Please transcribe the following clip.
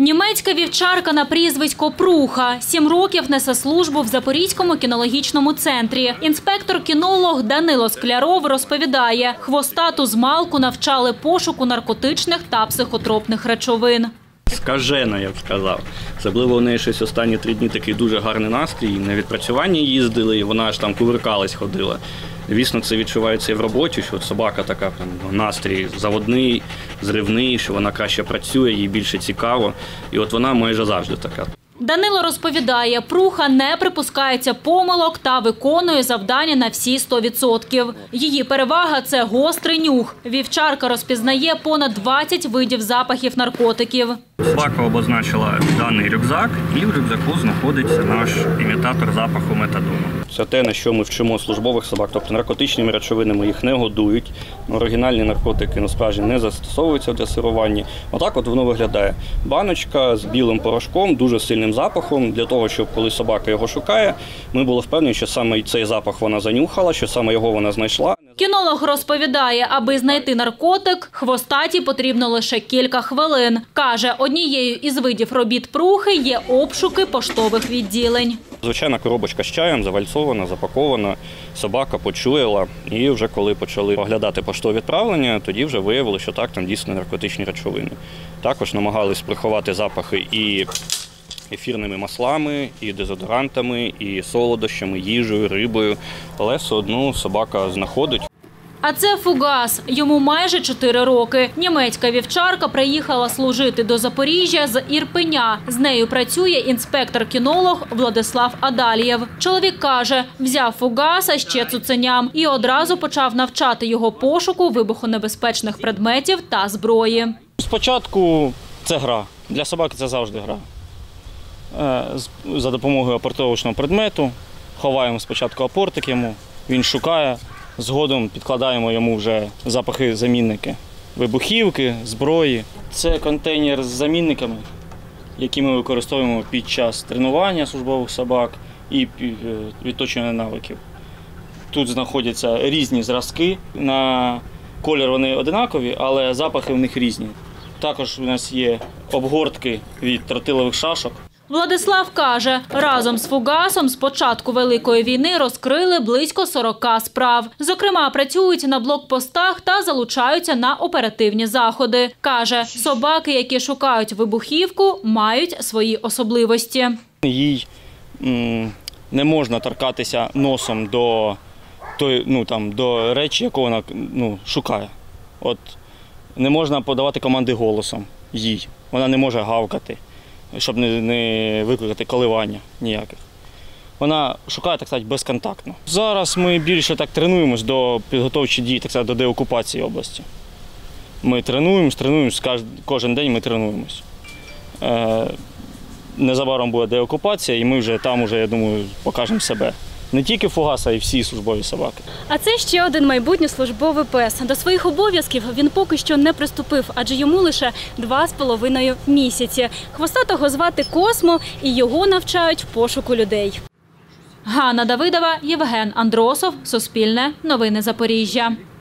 Німецька вівчарка на прізвисько Пруха 7 років несе службу в Запорізькому кінологічному центрі. Інспектор-кінолог Данило Скляров розповідає, хвостату змалку навчали пошуку наркотичних та психотропних речовин. Скажена, я б сказав. Особливо у неї щось останні 3 дні такий дуже гарний настрій. На відпрацювання їздили, і вона аж там кувиркалась, ходила. Звісно, це відчувається і в роботі, що собака така, настрій заводний, зривний, що вона краще працює, їй більше цікаво. І от вона майже завжди така. Данило розповідає, Пруха не припускається помилок та виконує завдання на всі 100%. Її перевага – це гострий нюх. Вівчарка розпізнає понад 20 видів запахів наркотиків. Собака обозначила даний рюкзак, і в рюкзаку знаходиться наш імітатор запаху метадону. Це те, на що ми вчимо службових собак, тобто наркотичними речовинами їх не годують. Оригінальні наркотики насправді не застосовуються в дресируванні. Отак от воно виглядає. Баночка з білим порошком, дуже сильним запахом, для того, щоб коли собака його шукає, ми були впевнені, що саме цей запах вона занюхала, що саме його вона знайшла. Кінолог розповідає, аби знайти наркотик, хвостаті потрібно лише кілька хвилин. Каже, однією із видів робіт Прухи є обшуки поштових відділень. Звичайна коробочка з чаєм, завальцована, запакована, собака почуяла. І вже коли почали оглядати поштові відправлення, тоді вже виявили, що так, там дійсно наркотичні речовини. Також намагались приховати запахи і ефірними маслами, і дезодорантами, і солодощами, їжею, рибою, але все одно собака знаходить. А це фугас. Йому майже 4 роки. Німецька вівчарка приїхала служити до Запоріжжя з Ірпеня. З нею працює інспектор-кінолог Владислав Адалієв. Чоловік каже, взяв фугаса ще цуценям і одразу почав навчати його пошуку вибухонебезпечних предметів та зброї. Спочатку це гра. Для собаки це завжди гра. За допомогою апортовочного предмету ховаємо спочатку апортик йому, він шукає, згодом підкладаємо йому вже запахи-замінники, вибухівки, зброї. Це контейнер з замінниками, які ми використовуємо під час тренування службових собак і відточення навиків. Тут знаходяться різні зразки, на колір вони однакові, але запахи в них різні. Також у нас є обгортки від тротилових шашок. Владислав каже, разом з фугасом з початку Великої війни розкрили близько 40 справ. Зокрема, працюють на блокпостах та залучаються на оперативні заходи. Каже, собаки, які шукають вибухівку, мають свої особливості. Їй не можна торкатися носом до речі, яку вона шукає. От не можна подавати команди голосом їй, вона не може гавкати, щоб не викликати коливання ніяких. Вона шукає, так сказати, безконтактно. Зараз ми більше так тренуємось до підготовчих дій, так сказати, до деокупації області. Ми тренуємось, кожен день ми тренуємось. Незабаром буде деокупація, і ми вже там, я думаю, покажемо себе. Не тільки фугас, а й всі службові собаки. А це ще один майбутній службовий пес. До своїх обов'язків він поки що не приступив, адже йому лише 2,5 місяці. Хвостатого звати Космо, і його навчають пошуку людей. Ганна Давидова, Євген Андросов, Суспільне, Новини Запоріжжя.